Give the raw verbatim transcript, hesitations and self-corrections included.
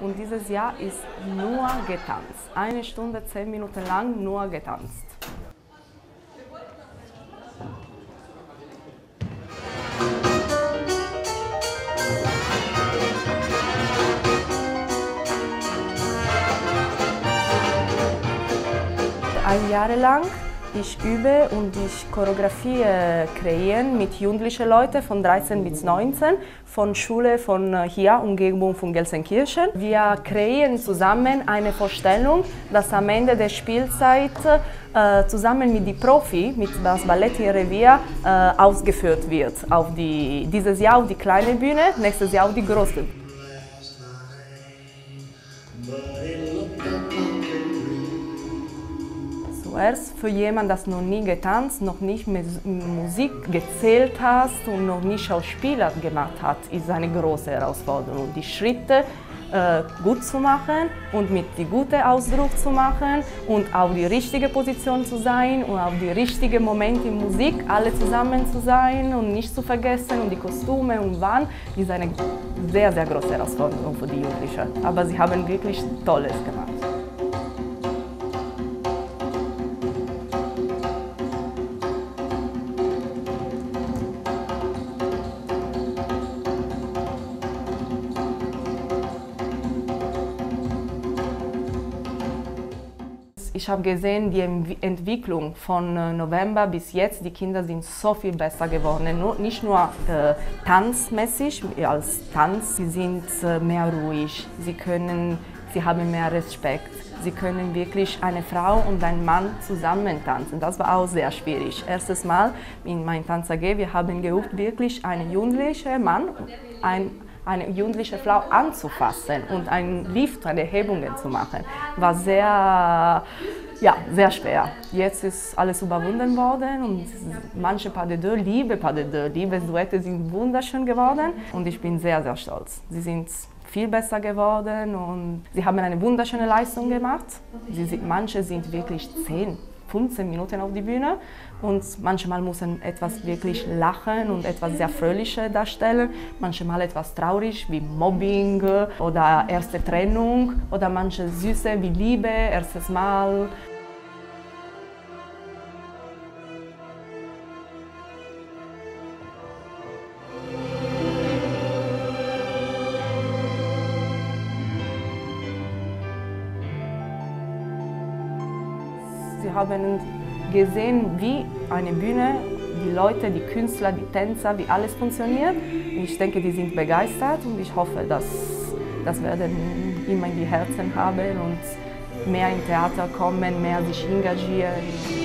und dieses Jahr ist nur getanzt. Eine Stunde, zehn Minuten lang nur getanzt. Ein Jahr lang ich übe und ich Choreografie kreieren mit jugendlichen Leuten von dreizehn bis neunzehn von Schule von hier, Umgebung von Gelsenkirchen. Wir kreieren zusammen eine Vorstellung, dass am Ende der Spielzeit äh, zusammen mit den Profi, mit das Ballett in Revier, äh, ausgeführt wird. Auf die, dieses Jahr auf die kleine Bühne, nächstes Jahr auf die große. Zuerst für jemanden, der noch nie getanzt, noch nicht Musik gezählt hat und noch nie Schauspieler gemacht hat, ist eine große Herausforderung. Die Schritte äh, gut zu machen und mit dem guten Ausdruck zu machen und auf die richtige Position zu sein und auf die richtigen Momente in Musik alle zusammen zu sein und nicht zu vergessen und die Kostüme und wann, ist eine sehr, sehr große Herausforderung für die Jugendlichen. Aber sie haben wirklich Tolles gemacht. Ich habe gesehen, die Entwicklung von November bis jetzt, die Kinder sind so viel besser geworden. Nicht nur äh, tanzmäßig, als Tanz, sie sind äh, mehr ruhig, sie, können, sie haben mehr Respekt. Sie können wirklich eine Frau und ein Mann zusammen tanzen. Das war auch sehr schwierig. Erstes Mal in meinem Tanz A G, wir haben geübt, wirklich einen jugendlichen Mann, ein eine jugendliche Frau anzufassen und einen Lift, eine Hebungen zu machen, war sehr, ja, sehr schwer. Jetzt ist alles überwunden worden und manche Pas de deux, liebe Pas de deux, liebe Duette sind wunderschön geworden und ich bin sehr, sehr stolz. Sie sind viel besser geworden und sie haben eine wunderschöne Leistung gemacht. Sie, manche sind wirklich zehn, fünfzehn Minuten auf die Bühne und manchmal müssen etwas wirklich lachen und etwas sehr Fröhliches darstellen, manchmal etwas traurig wie Mobbing oder erste Trennung oder manche süße wie Liebe, erstes Mal. Sie haben gesehen, wie eine Bühne, die Leute, die Künstler, die Tänzer, wie alles funktioniert. Ich denke, die sind begeistert und ich hoffe, dass das werden immer in die Herzen haben und mehr ins Theater kommen, mehr sich engagieren.